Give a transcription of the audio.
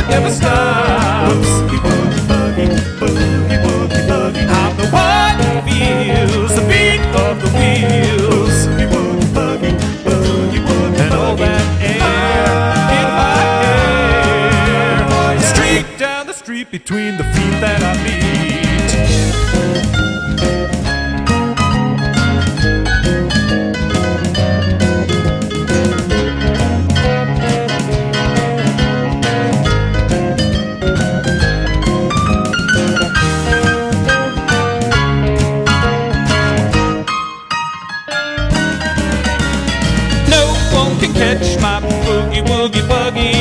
never stops. I'm the one who feels the beat of the wheels and all that air in my hair. Streak down the street between the feet that I meet. Can catch my boogie woogie buggy